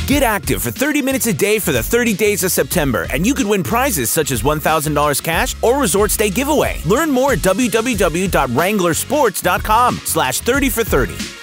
Get active for 30 minutes a day for the 30 days of September, and you could win prizes such as $1,000 cash or resort stay giveaway. Learn more at www.wranglersports.com/30for30.